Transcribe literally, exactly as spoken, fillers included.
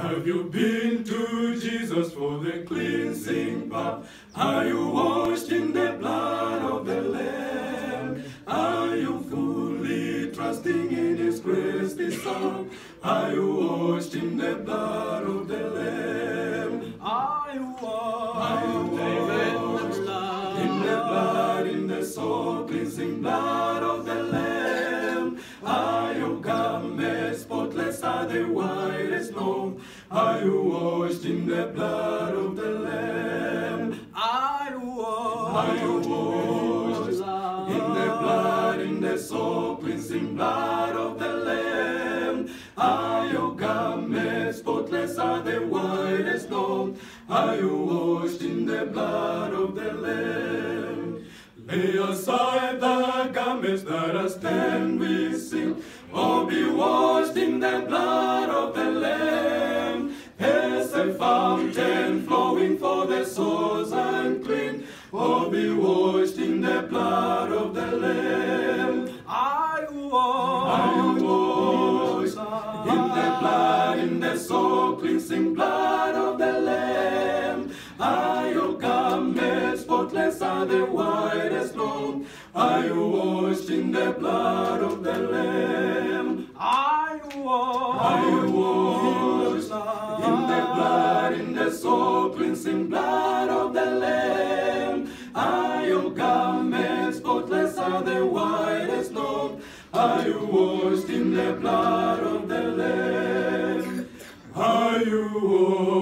Have you been to Jesus for the cleansing bath? Are you washed in the blood of the Lamb? Are you fully trusting in His grace this hour? Are you washed in the blood of the Lamb? Are you washed Are you washed in the blood, in the soul cleansing blood of the Lamb? Are your garments spotless? Are they white as snow? Are you washed in the blood of the Lamb? Are you washed Are you washed in the blood, in the soul cleansing blood of the Lamb? Are your garments spotless? Are they white as snow? Are you washed in the blood of the Lamb? Lay aside the garments that are stained with sin, or be washed in the blood of the Lamb. There's a fountain flowing for the souls unclean, or be washed in the blood of the Lamb. Are you washed? Are you washed in the blood, in the soul cleansing blood of the Lamb? Are your garments spotless? Are they white as snow? Are you washed in the blood of the Lamb? Are you washed? Are you washed in the blood, in the soul cleansing blood of the Lamb? Are your garments spotless? Are they white as snow? Are you washed in the blood of the Lamb? Are you washed?